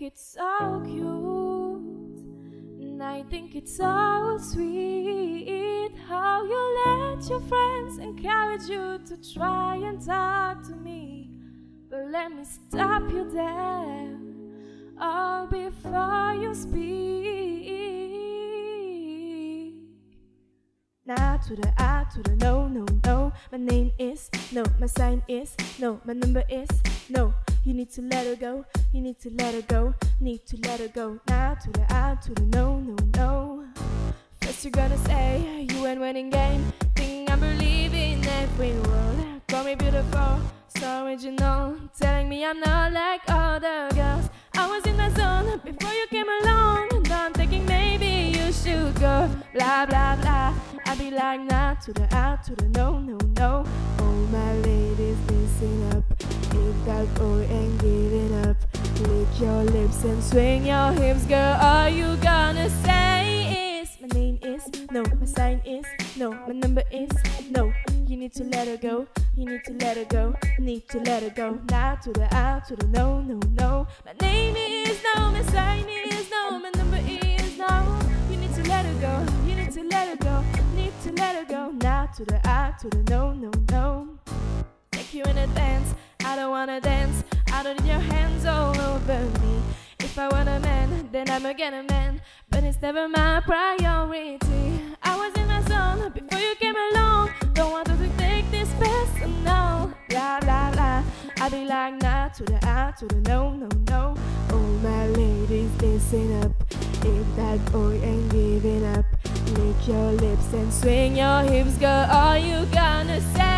it's so cute, and I think it's so sweet how you let your friends encourage you to try and talk to me. But let me stop you there, all before you speak. Nah to the I to the no, no, no. My name is no, my sign is no, my number is no. You need to let her go, you need to let her go, need to let her go. Nah to the I to the no, no, no. First you're gonna say you ain't winning game, thinking I believe in every word. Call me beautiful, so original, telling me I'm not like other girls. I was in the zone before you came along, and now I'm thinking maybe you should go. Blah blah blah, I be like nah to the I to the no, no, no. Oh my ladies, listen up, if that boy ain't giving up, lick your lips and swing your hips, girl. All you gonna say is my name is no, my sign is no, my number is no. You need to let her go, you need to let her go, need to let her go. Now to the I to the no, no, no. My name is no, my sign is no, my number is no. You need to let her go, you need to let her go, need to let her go. Now to the I to the no, no, no. Take you in a dance, I don't wanna dance, I don't need your hands all over me. If I want a man, then I'ma get a man, but it's never my priority. I was in my zone before you came along, don't want to take this personal. Blah blah blah, I be like nah to the I to the no, no, no. Oh my ladies, listen up, if that boy ain't giving up, lick your lips and swing your hips, girl. All you gonna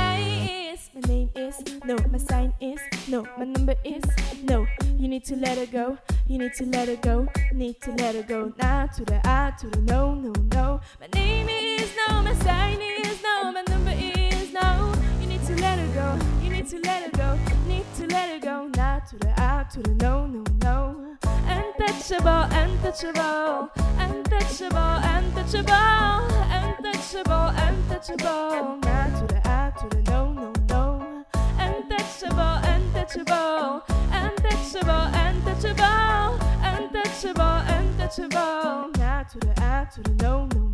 say is my name is no, my sign is no, my number is no. You need to let her go, you need to let her go, need to let her go. Nah to the I to the no, no, no. My name is no, my sign is no, my number is no. You need to let her go, you need to let her go, need to let her go. Nah to the I to the no, no, no. Untouchable, untouchable, untouchable, untouchable, untouchable, untouchable. Nah to the I to the no, no, no. Untouchable, untouchable, untouchable, untouchable, untouchable, untouchable. Nah to the I to the no, no, no.